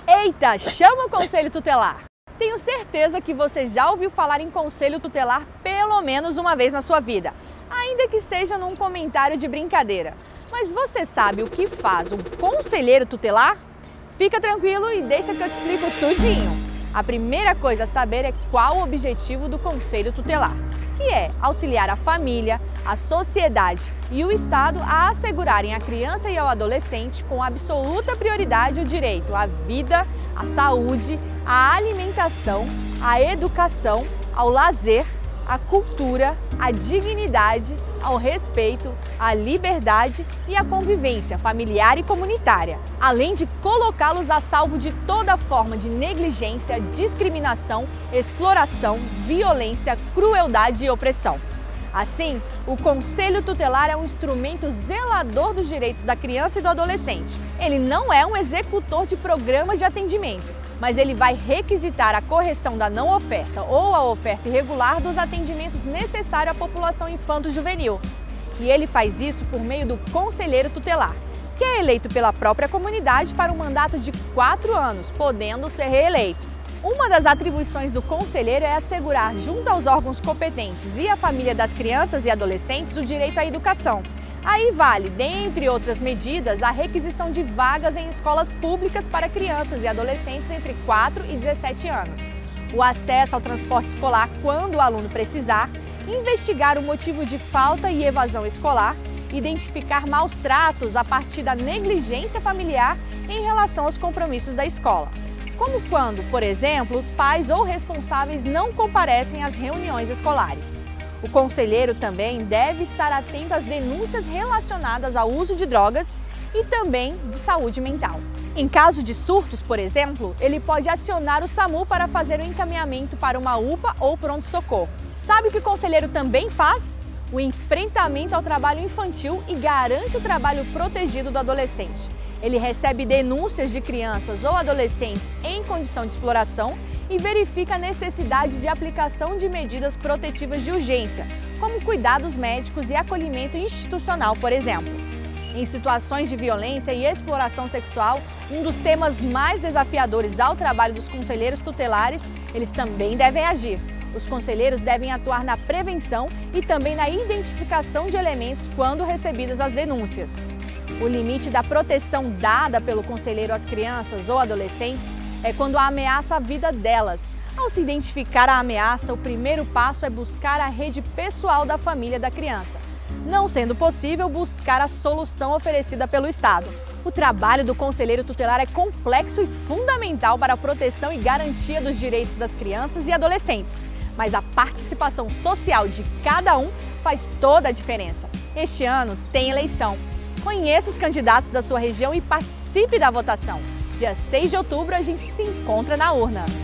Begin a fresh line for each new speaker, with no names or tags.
Eita, chama o Conselho Tutelar! Tenho certeza que você já ouviu falar em Conselho Tutelar pelo menos uma vez na sua vida, ainda que seja num comentário de brincadeira. Mas você sabe o que faz um conselheiro tutelar? Fica tranquilo e deixa que eu te explico tudinho. A primeira coisa a saber é qual o objetivo do Conselho Tutelar, que é auxiliar a família, a sociedade e o Estado a assegurarem à criança e ao adolescente com absoluta prioridade o direito à vida, à saúde, à alimentação, à educação, ao lazer, à cultura, à dignidade, ao respeito, à liberdade e à convivência familiar e comunitária, além de colocá-los a salvo de toda forma de negligência, discriminação, exploração, violência, crueldade e opressão. Assim, o Conselho Tutelar é um instrumento zelador dos direitos da criança e do adolescente. Ele não é um executor de programas de atendimento, mas ele vai requisitar a correção da não oferta ou a oferta irregular dos atendimentos necessários à população infanto-juvenil. E ele faz isso por meio do Conselheiro Tutelar, que é eleito pela própria comunidade para um mandato de 4 anos, podendo ser reeleito. Uma das atribuições do conselheiro é assegurar, junto aos órgãos competentes e à família das crianças e adolescentes, o direito à educação. Aí vale, dentre outras medidas, a requisição de vagas em escolas públicas para crianças e adolescentes entre 4 e 17 anos, o acesso ao transporte escolar quando o aluno precisar, investigar o motivo de falta e evasão escolar, identificar maus tratos a partir da negligência familiar em relação aos compromissos da escola, como quando, por exemplo, os pais ou responsáveis não comparecem às reuniões escolares. O conselheiro também deve estar atento às denúncias relacionadas ao uso de drogas e também de saúde mental. Em caso de surtos, por exemplo, ele pode acionar o SAMU para fazer o encaminhamento para uma UPA ou pronto-socorro. Sabe o que o conselheiro também faz? O enfrentamento ao trabalho infantil e garante o trabalho protegido do adolescente. Ele recebe denúncias de crianças ou adolescentes em condição de exploração e verifica a necessidade de aplicação de medidas protetivas de urgência, como cuidados médicos e acolhimento institucional, por exemplo. Em situações de violência e exploração sexual, um dos temas mais desafiadores ao trabalho dos conselheiros tutelares, eles também devem agir. Os conselheiros devem atuar na prevenção e também na identificação de elementos quando recebidas as denúncias. O limite da proteção dada pelo conselheiro às crianças ou adolescentes é quando ameaça a vida delas. Ao se identificar a ameaça, o primeiro passo é buscar a rede pessoal da família da criança. Não sendo possível, buscar a solução oferecida pelo Estado. O trabalho do conselheiro tutelar é complexo e fundamental para a proteção e garantia dos direitos das crianças e adolescentes. Mas a participação social de cada um faz toda a diferença. Este ano tem eleição. Conheça os candidatos da sua região e participe da votação. Dia 6 de outubro a gente se encontra na urna.